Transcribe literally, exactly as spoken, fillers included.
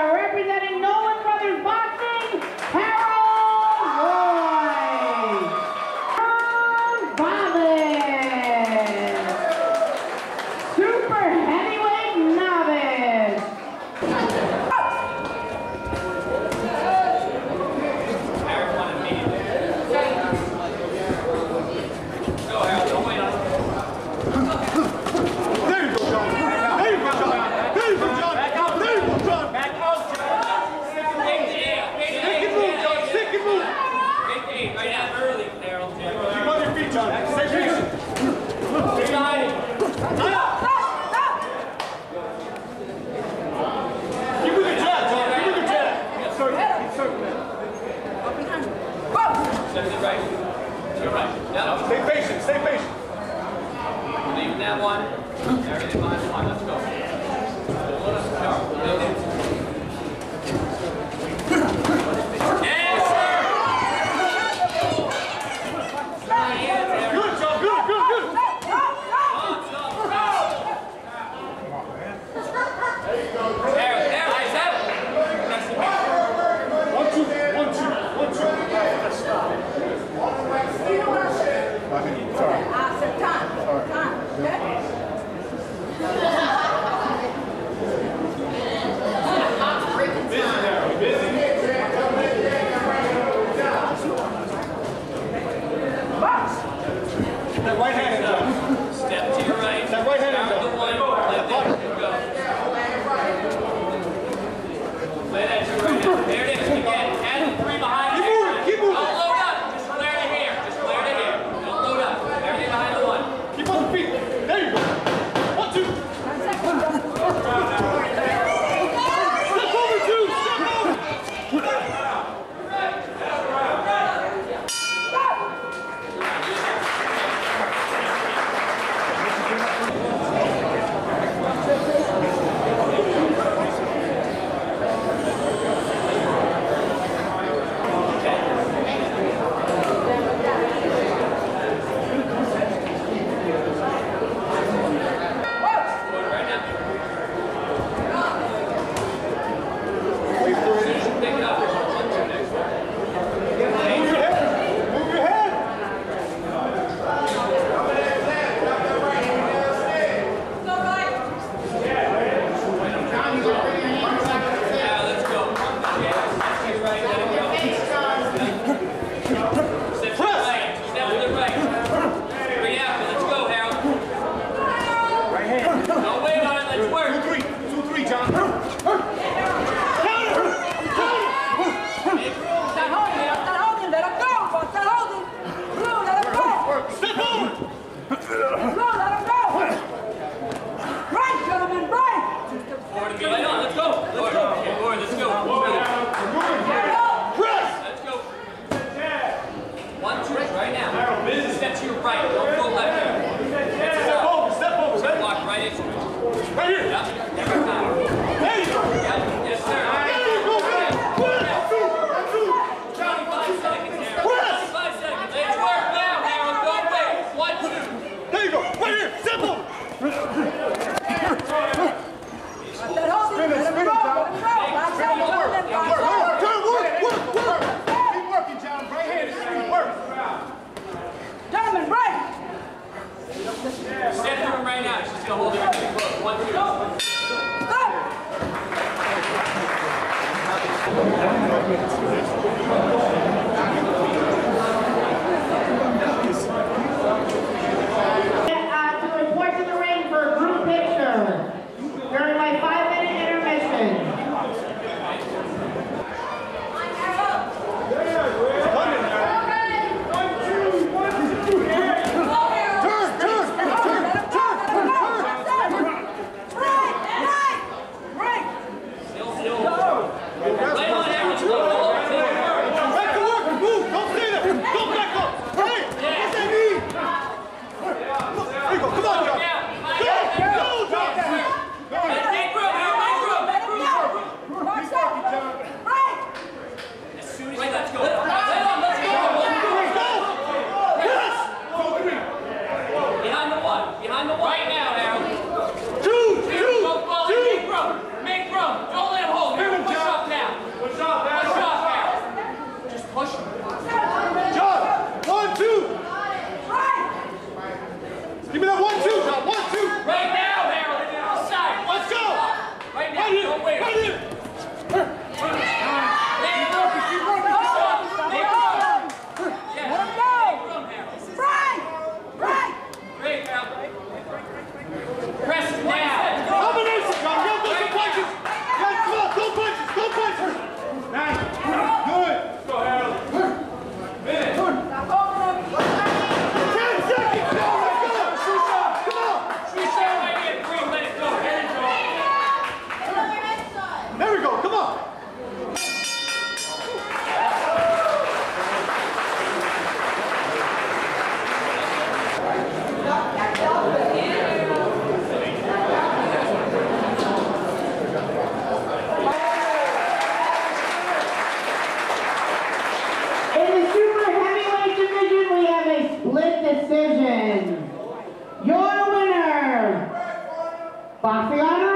Representing Nolan Brothers Boxing, Harold Roy. John Bobbin. Super heavyweight novice. Go, Harold, don't wait on it. There you go, John. There you go, John. There you go, John. Back out. There you go, John. Back out, John. Stick and move, John. Stick and move. Eight to eight, right now, early, Harold. Keep on your feet, John. Stay patient. Stay behind. Keep with your jab, John. Keep with your jab. Keep circling. Keep circling. Step to the right. To your right. Yep. Stay patient. Stay patient. Leave that one. Everything behind one. Let's go. Yes, sir. Good, John. Good, good, good. There, there, eyes up. One, two, one, two, one, two. Let's stop. I mean, sorry. That right hand, John. Step to your right. That right hand, Start with the one. Left hand. Go. Lay that to your right hand. There it is. Again. Add the three behind. Keep moving. Keep moving. Don't load up. Just flare to here. Just flare to here. Don't load up. Everything behind the one. Keep on your feet. There you go. One, two. Step over, two. Step over. Right on, Harold. Boxing honor.